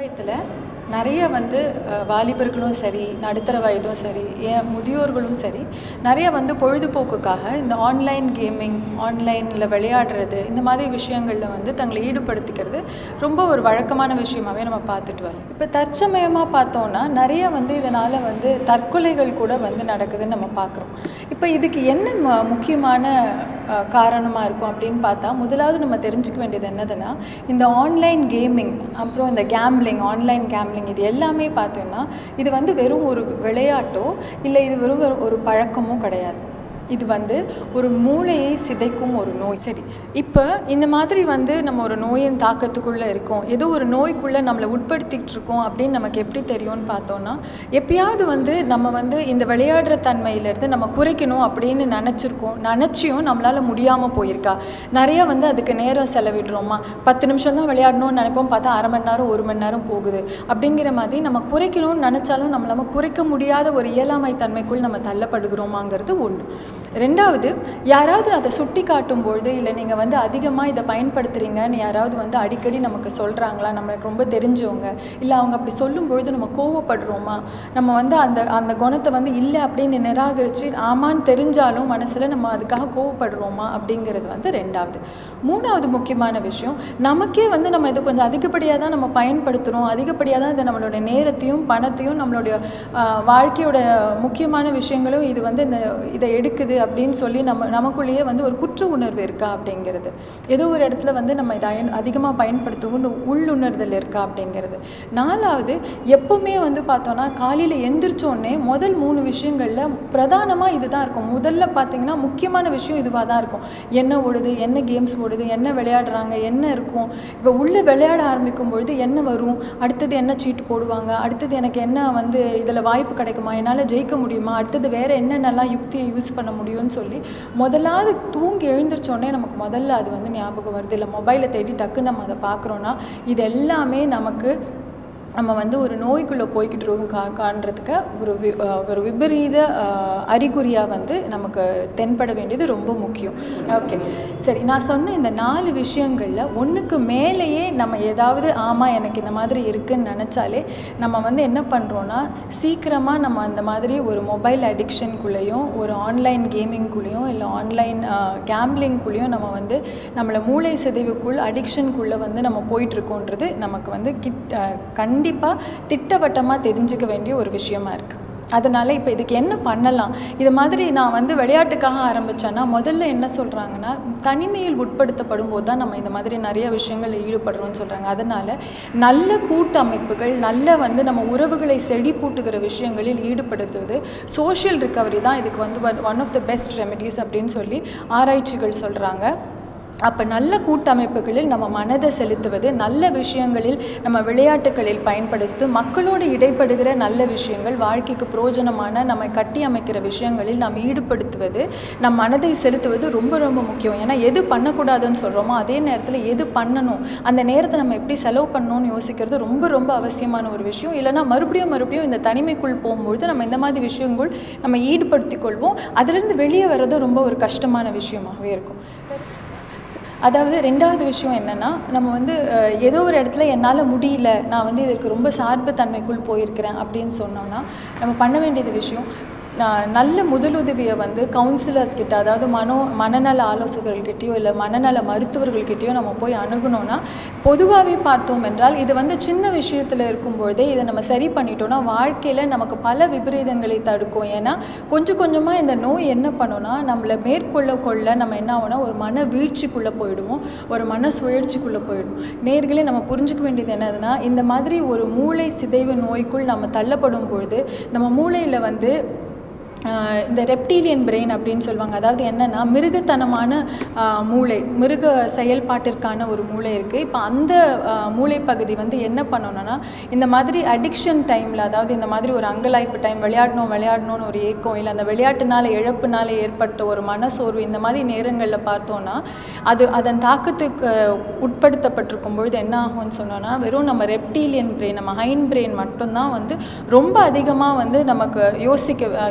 சமுதாயத்தில் நிறைய வந்து வாலிபர்களும் சரி, நடுத்தர வயதும் சரி, ஏன் முதியோர்களும் சரி, நிறைய வந்து பொழுதுபோக்குக்காக இந்த ஆன்லைன் கேமிங், ஆன்லைனில் விளையாடுறது, இந்த மாதிரி விஷயங்களில் வந்து தங்களை ஈடுபடுத்திக்கிறது ரொம்ப ஒரு வழக்கமான விஷயமாகவே நம்ம பார்த்துட்டு வரோம். இப்போ தற்சமயமாக பார்த்தோன்னா நிறைய வந்து இதனால் வந்து தற்கொலைகள் கூட வந்து நடக்குதுன்னு நம்ம பார்க்குறோம். இப்போ இதுக்கு என்ன முக்கியமான காரணமாக இருக்கும் அப்படின்னு பார்த்தா, முதலாவது நம்ம தெரிஞ்சுக்க வேண்டியது என்னதுன்னா, இந்த ஆன்லைன் கேமிங், அப்புறம் இந்த ஆன்லைன் கேம்லிங், இது எல்லாமே பார்த்தோன்னா இது வந்து வெறும் ஒரு விளையாட்டோ இல்லை இது வெறும் ஒரு பழக்கமோ கிடையாது. இது வந்து ஒரு மூளையை சிதைக்கும் ஒரு நோய். சரி, இப்போ இந்த மாதிரி வந்து நம்ம ஒரு நோயின் தாக்கத்துக்குள்ளே இருக்கோம், ஏதோ ஒரு நோய்க்குள்ளே நம்மளை உட்படுத்திகிட்டு இருக்கோம் அப்படின்னு நமக்கு எப்படி தெரியும்னு பார்த்தோன்னா, எப்பயாவது வந்து நம்ம வந்து இந்த விளையாடுற தன்மையிலேருந்து நம்ம குறைக்கணும் அப்படின்னு நினச்சியும் நம்மளால் முடியாமல் போயிருக்கா. நிறையா வந்து அதுக்கு நேரம் செலவிடுறோமா, 10 நிமிஷம் தான் விளையாடணும்னு நினைப்போம், பார்த்தா அரை மணி நேரம் 1 மணி நேரம் போகுது. அப்படிங்கிற மாதிரி நம்ம குறைக்கணும்னு நினச்சாலும் நம்மளால் குறைக்க முடியாத ஒரு இயலாமை தன்மைக்குள் நம்ம தள்ளப்படுகிறோமாங்கிறது ஒன்று. ரெண்டாவது, யாராவது அதை சுட்டி காட்டும்பொழுது, இல்லை நீங்கள் வந்து அதிகமாக இதை பயன்படுத்துகிறீங்கன்னு யாராவது வந்து அடிக்கடி நமக்கு சொல்கிறாங்களா, நம்மளுக்கு ரொம்ப தெரிஞ்சவங்க, இல்லை அவங்க அப்படி சொல்லும்பொழுது நம்ம கோவப்படுறோமா, நம்ம வந்து அந்த குணத்தை வந்து இல்லை அப்படின்னு நிராகரித்து ஆமான்னு தெரிஞ்சாலும் மனசில் நம்ம அதுக்காக கோவப்படுறோமா அப்படிங்கிறது வந்து ரெண்டாவது. மூணாவது முக்கியமான விஷயம், நமக்கே வந்து நம்ம இதை கொஞ்சம் அதிகப்படியாக தான் நம்ம பயன்படுத்துகிறோம், அதிகப்படியாக தான் இதை நம்மளோட நேரத்தையும் பணத்தையும் நம்மளுடைய வாழ்க்கையோட முக்கியமான விஷயங்களும் இது வந்து இதை எடுக்குது அப்படின்னு சொல்லி நமக்குள்ளேயே வந்து ஒரு குற்ற உணர்வு இருக்கா அப்படிங்கிறது, ஏதோ ஒரு இடத்துல வந்து நம்ம இதை அதிகமாக பயன்படுத்தும் உள்ளுணர்தல் இருக்கா அப்படிங்கிறது. நாலாவது, எப்பவுமே வந்து பார்த்தோன்னா காலையில் எந்திரிச்சோடனே முதல் 3 விஷயங்களில் பிரதானமாக இதுதான் இருக்கும். முதல்ல பார்த்தீங்கன்னா முக்கியமான விஷயம் இதுவாக தான் இருக்கும். என்ன ஓடுது, என்ன கேம்ஸ் ஓடுது, என்ன விளையாடுறாங்க, என்ன இருக்கும், இப்போ உள்ளே விளையாட ஆரம்பிக்கும் பொழுது என்ன வரும், அடுத்தது என்ன சீட்டு போடுவாங்க, அடுத்தது எனக்கு என்ன வந்து இதில் வாய்ப்பு கிடைக்குமா, என்னால் ஜெயிக்க முடியுமா, அடுத்தது வேறு என்னென்னலாம் யுக்தியை யூஸ் பண்ண முடியும்னு சொல்லி முதலாவது தூங்கி எழுந்திரிச்சோடனே நமக்கு முதல்ல அது வந்து ஞாபகம் வருது. இல்லை மொபைலை தேடி டக்குன்னு நம்ம அதை பார்க்குறோன்னா இது எல்லாமே நம்ம வந்து ஒரு நோய்க்குள்ளே போய்கிட்டு இருக்கோம் காண்றதுக்கு ஒரு விபரீத அறிகுறியாக வந்து நமக்கு தென்பட வேண்டியது ரொம்ப முக்கியம். ஓகே, சரி, நான் சொன்ன இந்த 4 விஷயங்களில் ஒன்றுக்கு மேலேயே நம்ம ஏதாவது ஆமாம் எனக்கு இந்த மாதிரி இருக்குதுன்னு நினச்சாலே நம்ம வந்து என்ன பண்ணுறோன்னா, சீக்கிரமாக நம்ம அந்த மாதிரி ஒரு மொபைல் அடிக்ஷனுக்குள்ளேயும் ஒரு ஆன்லைன் கேமிங்குள்ளேயும் இல்லை ஆன்லைன் கேம்லிங்குள்ளேயும் நம்ம வந்து நம்மளை மூளை சிதைவுக்குள் அடிக்ஷனுக்குள்ளே வந்து நம்ம போயிட்டுருக்கோன்றது நமக்கு வந்து கண்டிப்பாக திட்டவட்டமாக தெரிஞ்சுக்க வேண்டிய ஒரு விஷயமா இருக்குது. அதனால் இப்போ இதுக்கு என்ன பண்ணலாம், இது மாதிரி நான் வந்து விளையாட்டுக்காக ஆரம்பித்தேன்னா முதல்ல என்ன சொல்கிறாங்கன்னா, தனிமையில் உட்படுத்தப்படும் போது தான் நம்ம இந்த மாதிரி நிறைய விஷயங்களில் ஈடுபடுறோம்னு சொல்கிறாங்க. அதனால் நல்ல கூட்டமைப்புகள், நல்ல வந்து நம்ம உறவுகளை செழிப்பூட்டுகிற விஷயங்களில் ஈடுபடுத்துவது, சோஷியல் ரிகவரி தான் இதுக்கு வந்து one of the best remedies அப்படின்னு சொல்லி ஆராய்ச்சிகள் சொல்கிறாங்க. அப்போ நல்ல கூட்டமைப்புகளில் நம்ம மனதை செலுத்துவது, நல்ல விஷயங்களில் நம்ம விளையாட்டுகளில் பயன்படுத்தி மக்களோடு இடைப்படுகிற நல்ல விஷயங்கள், வாழ்க்கைக்கு பிரயோஜனமான நம்ம கட்டி அமைக்கிற விஷயங்களில் நாம் ஈடுபடுத்துவது, நம் மனதை செலுத்துவது ரொம்ப ரொம்ப முக்கியம். ஏன்னா எது பண்ணக்கூடாதுன்னு சொல்கிறோமோ அதே நேரத்தில் எது பண்ணணும், அந்த நேரத்தை நம்ம எப்படி செலவு பண்ணணும்னு யோசிக்கிறது ரொம்ப ரொம்ப அவசியமான ஒரு விஷயம். இல்லைனா மறுபடியும் இந்த தனிமைக்குள் போகும்பொழுது நம்ம இந்த மாதிரி விஷயங்கள் நம்ம ஈடுபடுத்தி கொள்வோம். அதிலிருந்து வெளியே வர்றது ரொம்ப ஒரு கஷ்டமான விஷயமாகவே இருக்கும். அதாவது ரெண்டாவது விஷயம் என்னென்னா, நம்ம வந்து ஏதோ ஒரு இடத்துல என்னால் முடியல, நான் வந்து இதற்கு ரொம்ப சார்பு தன்மைக்குள் போயிருக்கிறேன் அப்படின்னு சொன்னோம்னா நம்ம பண்ண வேண்டியது விஷயம், நல்ல முதலுதவியை வந்து கவுன்சிலர்ஸ் கிட்ட, அதாவது மனநல ஆலோசகர்கள்கிட்டயோ இல்லை மனநல மருத்துவர்கள்கிட்டயோ நம்ம போய் அணுகணும்னா, பொதுவாகவே பார்த்தோம் என்றால் இது வந்து சின்ன விஷயத்தில் இருக்கும்பொழுதே இதை நம்ம சரி பண்ணிட்டோம்னா வாழ்க்கையில் நமக்கு பல விபரீதங்களை தடுக்கும். ஏன்னா கொஞ்சம் கொஞ்சமாக இந்த நோய் என்ன பண்ணோன்னா நம்மளை மேற்கொள்ள நம்ம என்ன ஆகும்னா ஒரு மன வீழ்ச்சிக்குள்ளே போயிடுவோம், ஒரு மன சுழற்சிக்குள்ளே போயிடும். நேர்களே, நம்ம புரிஞ்சுக்க வேண்டியது என்னதுன்னா, இந்த மாதிரி ஒரு மூளை சிதைவு நோய்க்குள் நம்ம தள்ளப்படும் பொழுது நம்ம மூளையில் வந்து இந்த ரெப்டீலியன் பிரெயின் அப்படின்னு சொல்லுவாங்க. அதாவது என்னென்னா மிருகத்தனமான மூளை, மிருக செயல்பாட்டிற்கான ஒரு மூளை இருக்குது. இப்போ அந்த மூளை பகுதி வந்து என்ன பண்ணணும்னா, இந்த மாதிரி அடிக்ஷன் டைமில், அதாவது இந்த மாதிரி ஒரு அங்கலாய்ப்பு டைம், விளையாடணும்னு ஒரு ஏக்கம், இல்லை அந்த விளையாட்டுனால இழப்புனால ஏற்பட்ட ஒரு மனசோர்வு, இந்த மாதிரி நேரங்களில் பார்த்தோன்னா அதன் தாக்கத்துக்கு உட்படுத்தப்பட்டிருக்கும் பொழுது என்ன ஆகும்னு சொன்னோன்னா, வெறும் நம்ம ரெப்டீலியன் பிரெயின், நம்ம ஹைண்ட் பிரெயின் மட்டும்தான் வந்து ரொம்ப அதிகமாக வந்து நமக்கு யோசிக்க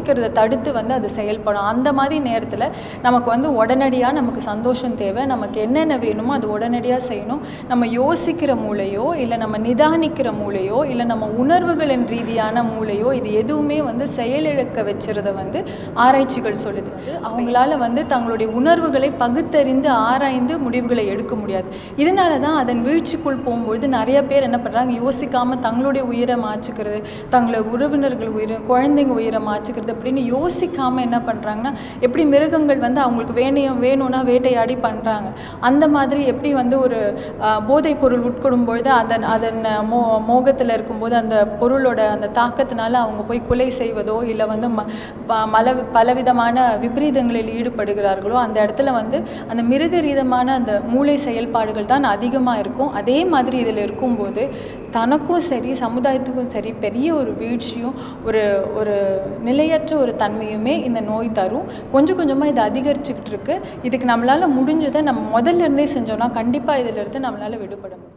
யோசிக்கிறத தடுத்து வந்து அது செயல்படும். அந்த மாதிரி நேரத்தில் நமக்கு வந்து உடனடியாக நமக்கு சந்தோஷம் தேவை. நமக்கு என்னென்ன வேணுமோ அது உடனடியாக செய்யணும். நம்ம யோசிக்கிற மூளையோ இல்லை நம்ம நிதானிக்கிற மூளையோ இல்லை நம்ம உணர்வுகளின் ரீதியான மூளையோ இது எதுவுமே வந்து செயலிழக்க வச்சுறத வந்து ஆராய்ச்சிகள் சொல்லுது. அவங்களால வந்து தங்களுடைய உணர்வுகளை பகுத்தறிந்து ஆராய்ந்து முடிவுகளை எடுக்க முடியாது. இதனால தான் அதன் வீழ்ச்சிக்குள் போகும்பொழுது நிறைய பேர் என்ன பண்ணுறாங்க, யோசிக்காமல் தங்களுடைய உயிரை மாச்சுக்கிறது, தங்களை உறவினர்கள் உயிரை, குழந்தைங்க உயிரை மாச்சுக்கிறது அப்படின்னு யோசிக்காமல் என்ன பண்ணுறாங்கன்னா, எப்படி மிருகங்கள் வந்து அவங்களுக்கு வேணும்னா வேட்டையாடி பண்ணுறாங்க, அந்த மாதிரி எப்படி வந்து ஒரு போதைப் பொருள் உட்கொடும் பொழுது அதன் மோகத்தில் இருக்கும்போது அந்த பொருளோட அந்த தாக்கத்தினால அவங்க போய் கொலை செய்வதோ இல்லை வந்து பலவிதமான விபரீதங்களில் ஈடுபடுகிறார்களோ அந்த இடத்துல வந்து அந்த மிருகரீதமான அந்த மூளை செயல்பாடுகள் தான் அதிகமாக இருக்கும். அதே மாதிரி இதில் இருக்கும்போது தனக்கும் சரி சமுதாயத்துக்கும் சரி பெரிய ஒரு வீழ்ச்சியும் ஒரு நிலையற்ற ஒரு தன்மையுமே இந்த நோய் தரும். கொஞ்சம் கொஞ்சமாக இது அதிகரிச்சுக்கிட்டு இருக்கு. இதுக்கு நம்மளால் முடிஞ்சதை நம்ம முதல்ல இருந்தே செஞ்சோம்னா கண்டிப்பாக இதிலிருந்து நம்மளால் விடுபட முடியும்.